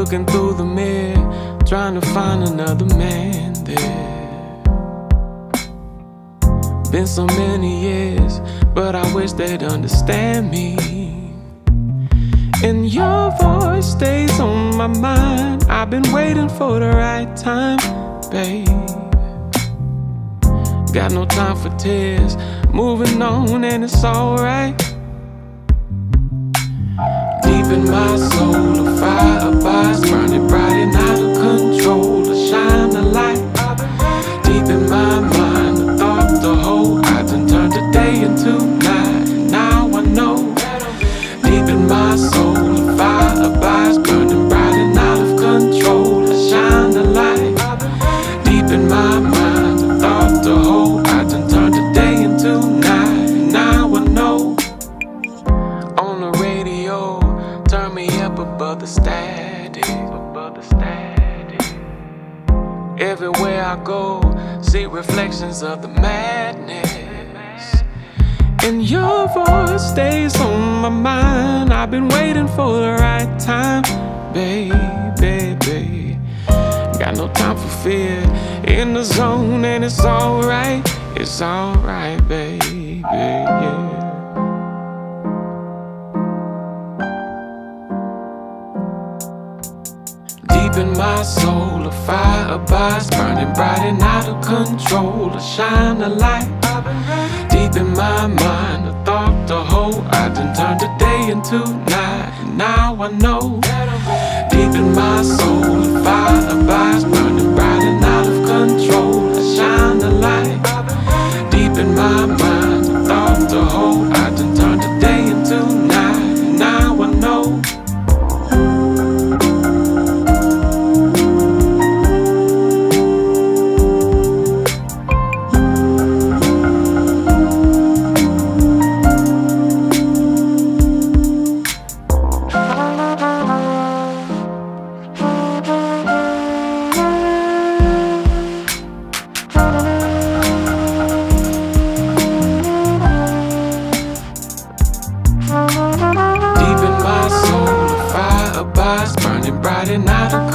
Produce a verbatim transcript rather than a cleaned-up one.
looking through the mirror, trying to find another man there. Been so many years, but I wish they'd understand me. And your voice stays on my mind. I've been waiting for the right time, babe. Got no time for tears, moving on and it's alright. Deep in my soul, a fire abides, burning bright and out of control, to shine a light. Deep in my mind, the thought to hold, I done turned the day into night. Now I know. Deep in my soul, a fire abides, burning bright and out of control, to shine a light. Deep in my mind, the thought to hold, I done turned the day into night. Now I know. On the radio, turn me up above the static, above the static. Everywhere I go, see reflections of the madness. And your voice stays on my mind. I've been waiting for the right time, baby, baby. Got no time for fear, in the zone and it's alright. It's alright, baby, yeah. Deep in my soul, a fire abides, burning bright and out of control, to shine a light. Deep in my mind, a thought to hold, I done turned the day into night. Now I know. Deep in my soul, a fire abides, burning bright and out of control, to shine a light. Deep in my mind, a thought to hold, I done turned the day into night. Now I know. Burning bright and out of